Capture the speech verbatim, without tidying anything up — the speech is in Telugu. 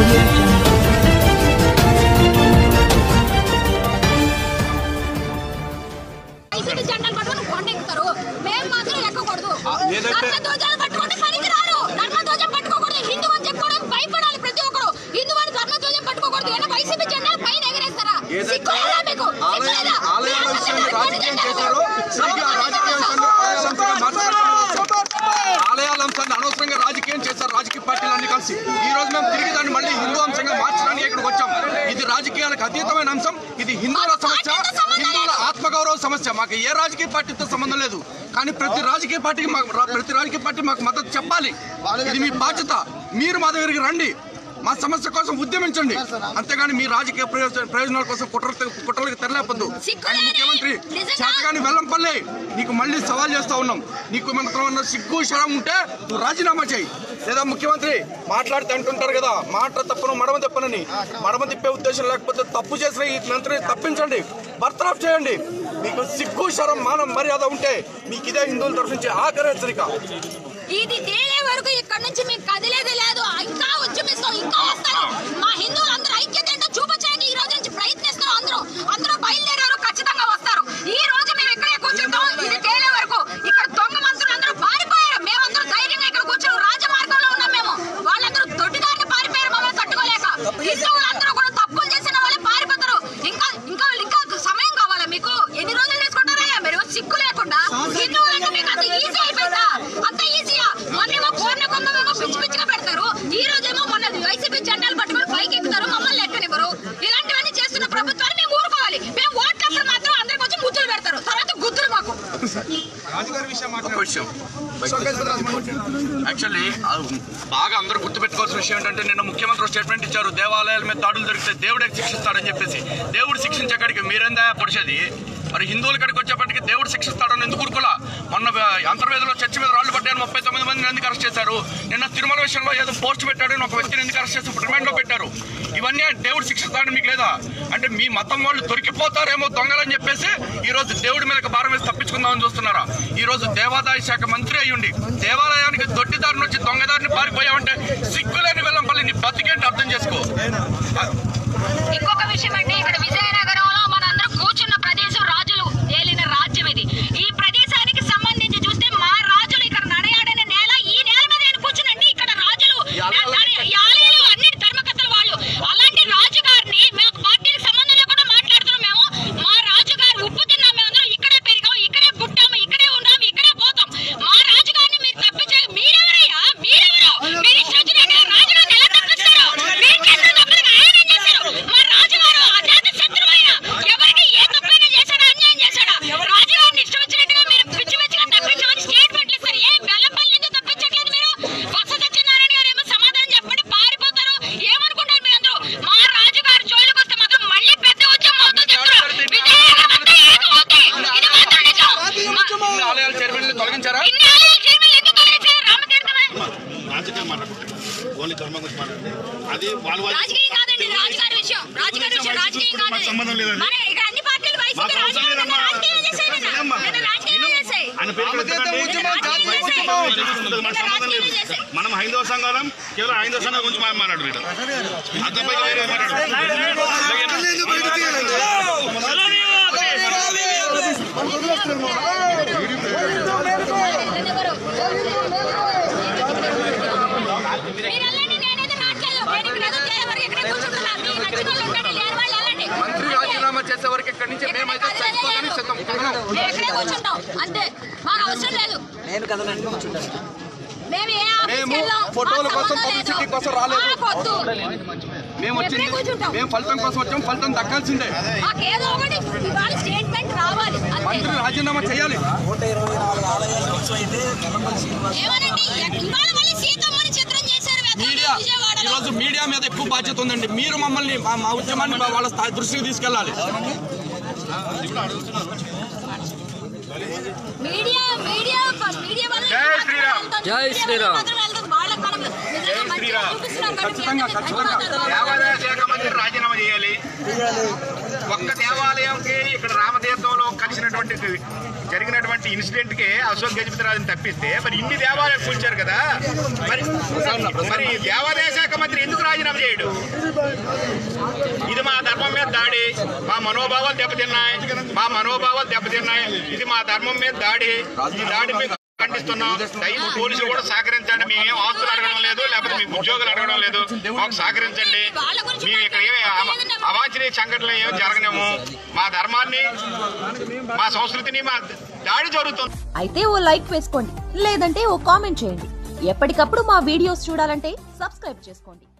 ఆలయాలంశాన్ని అనవసరంగా రాజకీయం చేశారు రాజకీయ పార్టీలన్నీ కలిసి. ఈ రోజు మేము తిరిగి దాన్ని మళ్ళీ హిందూ అంశంగా మార్చడానికి ఇక్కడికి వచ్చాం. ఇది రాజకీయాలకు అతీతమైన అంశం. ఇది హిందువుల సమస్య, హిందువుల ఆత్మగౌరవ సమస్య. మాకు ఏ రాజకీయ పార్టీతో సంబంధం లేదు. కానీ ప్రతి రాజకీయ పార్టీకి ప్రతి రాజకీయ పార్టీ మాకు మద్దతు చెప్పాలి. ఇది మీ బాధ్యత. మీరు మా దగ్గరికి రండి, మా సమస్య కోసం ఉద్యమించండి. అంతేగాని మీ రాజకీయ ప్రయోజనాల కోసం కుట్ర కుట్రలకు తెరలేపద్దు. ముఖ్యమంత్రి చేతగాని వెల్లంపల్లి, నీకు మళ్ళీ సవాల్ చేస్తా ఉన్నాం. నీకు ఏమన్నా సిగ్గు శరం ఉంటే నువ్వు రాజీనామా చేయి. లేదా ముఖ్యమంత్రి మాట్లాడితే అంటుంటారు కదా, మాట తప్పును మడమ తిప్పనని. మడమ తిప్పే ఉద్దేశం లేకపోతే తప్పు చేసిన ఈ మంత్రిని తప్పించండి, బర్తరఫ్ చేయండి. మీకు సిగ్గు శరం మానం మర్యాద ఉంటే మీకు ఇదే హిందువుల తరఫు నుంచి ఆఖరి హెచ్చరిక. ఇది తేలే వరకు ఇక్కడ నుంచి మీకు కదిలేదే లేదు. ఇంకా ఉద్యమిస్తాం, ఇంకా వస్తారు. మా హిందువులందరూ ఐక్యత ఏంటో చూపించడానికి ఈ రోజు నుంచి ప్రయత్నిస్తున్నాం. అందరూ అందరూ బయలుదేరారు, ఖచ్చితంగా వస్తారు. ఈ రోజు మేము ఇక్కడే కూర్చుంటాం. ఇది తేలే వరకు. ఇక్కడ దొంగ మంత్రులు అందరూ పారిపోయారు. మేమందరూ ధైర్యంగా ఇక్కడ కూర్చొని రాజమార్గంలో ఉన్నాం. మేము వాళ్ళందరూ దొడ్డిదారిని పారిపోయారు మమ్మల్ని తట్టుకోలేక. హిందువులందరూ కూడా తప్పులు చేసిన వాళ్ళే పారిపోతారు. ఇంకా ఇంకా ఇంకా సమయం కావాలా మీకు? ఎన్ని రోజులు తీసుకుంటారా మీరు సిగ్గు లేకుండా? హిందువులంటే మీకు అంత ఈజీ అయిపోయిందా? అంత ఈజీయా? మొన్నేమో పూర్ణ కుంభమేమో పిచ్చి పిచ్చిగా పెడతారు. ఈ రోజేమో మొన్న వైసీపీ జెండాలు పట్టుకొని పైకి ఎక్కుతారు, మమ్మల్ని ఎక్కనివ్వరు. ఇలాంటివన్నీ చేస్తున్న ప్రభుత్వాన్ని మేము ఊరుకోవాలి. మేము ఓట్లప్పుడు మాత్రం అందరికి వచ్చి ముద్దులు పెడతారు, తర్వాత గుద్దులు మాకు. యాక్చువల్లీ బాగా అందరూ గుర్తుపెట్టుకోవాల్సిన విషయం ఏంటంటే, నిన్న ముఖ్యమంత్రి స్టేట్మెంట్ ఇచ్చారు, దేవాలయాల మీద దాడులు జరిగితే దేవుడే శిక్షిస్తాడని చెప్పేసి. దేవుడు శిక్షించేకాడికి మీరేందా పొడిచేది? మరి హిందువుల కాడికి వచ్చేప్పటికి దేవుడు శిక్షిస్తాడని ఎందుకు ఊరుకోలా? మొన్న అంతర్వేదిలో చర్చి మీద రాళ్లు పడ్డాయని ముప్పై తొమ్మిది మందిని ఎందుకు అరెస్ట్ చేశారు? నిన్న తిరుమల విషయంలో ఏదో పోస్ట్ పెట్టాడని ఒక వ్యక్తిని ఎందుకు అరెస్ట్ చేసి రిమాండ్ లో పెట్టారు? ఇవన్నీ దేవుడు శిక్షిస్తాడని మీకు లేదా? అంటే మీ మతం వాళ్ళు దొరికిపోతారేమో దొంగలని చెప్పేసి ఈ రోజు దేవుడి మీద భారం వేసి తప్పించుకుందామని చూస్తున్నారా? ఈ రోజు దేవాదాయ శాఖ మంత్రి అయ్యుండి దేవాలయానికి దొడ్డిదారిని వచ్చి దొంగదారిని పారిపోయావంటే సిగ్గులేని వెల్లంపల్లి నీ బతికేంటి అర్థం చేసుకో. ఇంకొక విషయం అండి, ఇక్కడ విజయనగరంలో మనందరం కూర్చున్న ప్రదేశం రాజులు ఏలిన రాజ్యం ఇది. ఈ ప్రదేశానికి సంబంధించి చూస్తే మా రాజులు ఇక్కడ నడయాడిన నేల, ఈ నేల మీద నేను కూర్చునండి. ఇక్కడ రాజులు ఆలయాలు అన్ని ధర్మకర్తలు వాళ్ళు. అలాంటి రాజుగారిని మేము పార్టీకి సంబంధం లేకుండా మాట్లాడుతున్నాం. మేము మా రాజుగారు ఉప్పు తిన్నాం, మేమందరం ఇక్కడే పెరిగాం, ఇక్కడే పుట్టాము, ఇక్కడే ఉన్నాం, ఇక్కడే పోతాం. మా రాజుగారిని మీరు తప్పించే మీరెవరయ్యా? మీరెవరు? మీరు ఇష్టం వచ్చినట్టుగా రాజుగారిని ఎలా తప్పిస్తారు? మీరు చేసిన తప్పులకు ఆయన ఏం చేశారు? మా రాజుగారు అజాత శత్రువైన ఎవరికి ఏ తప్పైనా చేశాడా, అన్యాయం చేశాడా? రాజుగారిని ఇష్టం వచ్చినట్టుగా మీరు పిచ్చి పిచ్చిగా తప్పించమని స్టేట్మెంట్లు ఇస్తారు. ఏ వెల్లంపల్లి ఎందుకు తప్పించట్లేదు మీరు? బొత్స సత్యనారాయణ గారు ఏమో సమాధానం చెప్పండి. పారిపోతారు ఏమనుకుంటారు మీరు అందరూ? మా రాజుగారు జోలికి వస్తే మాత్రం మళ్ళీ పెద్ద ఉద్యమం అవుతుంది చెప్తున్నారు. విజయనగరం అంతా ఏకం అవుతాయి. ఇది మాత్రం నిజం. ఆలయాల చైర్మన్లు తొలగించారా? ఇన్ని ఆలయాల చైర్మన్లు ఎందుకు తొలగించారు? రామతీర్థమే రాజకీయం మాట్లాడుకుంటారు, ఓన్లీ ధర్మం గురించి మాట్లాడుతుంది. అది వాళ్ళు రాజకీయం కాదండి, రాజుగారి విషయం. రాజుగారి విషయం రాజకీయం కాదు. సంబంధం లేదండి. మన ఇక్కడ అన్ని పార్టీలు వైసీపీ రాజకీయం రాజకీయం చేసాయి. మనం హైందవ సంఘాలం కేవలం హైందవ సంఘం గురించి మాట్లాడు వీడు అంతపై వేరే మాట్లాడు. మంత్రి రాజీనామా చేసే వరకు ఇక్కడి నుంచి మేమైతే ఎక్కడే కూర్చుంటాం అంతే, మాకు అవసరం లేదు. మేము ఫోటోల కోసం పబ్లిసిటీ కోసం రాలేదు. మేము వచ్చింది మేము ఫలితం కోసం వచ్చాం. ఫలితం దక్కాల్సిందే. మంత్రి రాజీనామా చేయాలి. మీడియా ఈరోజు మీడియా మీద ఎక్కువ బాధ్యత ఉందండి. మీరు మమ్మల్ని మా ఉద్యమాన్ని వాళ్ళ దృష్టికి తీసుకెళ్ళాలి. జై శ్రీరామ్. ఖచ్చితంగా ఖచ్చితంగా దేవాదాయ శాఖ మంత్రి రాజీనామా చేయాలి. ఒక్క దేవాలయంకి ఇక్కడ రామతీర్థంలో కలిసినటువంటి జరిగినటువంటి ఇన్సిడెంట్ కి అశోక్ గజపతిరాజుని తప్పిస్తే మరి ఇన్ని దేవాలయాలు కూల్చారు కదా. మరి మరి దేవాదాయ శాఖ శాఖ మంత్రి ఎందుకు రాజీనామా చేయడు? ఇది మా ధర్మం మీద దాడి, మా మనోభావాలు దెబ్బతిన్నాయి, మా మనోభావాలు దెబ్బతిన్నాయి. ఇది మా ధర్మం మీద దాడి. ఈ దాడి మీద ఖండిస్తున్నాం. దయచేసి పోలీసులు కూడా సహకరించండి. మేమేం ఆస్తులు అడగడం లేదు, లేకపోతే మీ ఉద్యోగాలు అడగడం లేదు. మాకు సహకరించండి. మేము ఇక్కడ ఏమి అవాంఛనీయ సంఘటనలు ఏమి జరగనేము. మా ధర్మాన్ని, మా సంస్కృతిని, మా దాడి జరుగుతుంది. అయితే ఓ లైక్ వేసుకోండి, లేదంటే ఓ కామెంట్ చేయండి. ఎప్పటికప్పుడు మా వీడియోస్ చూడాలంటే సబ్స్క్రైబ్ చేసుకోండి.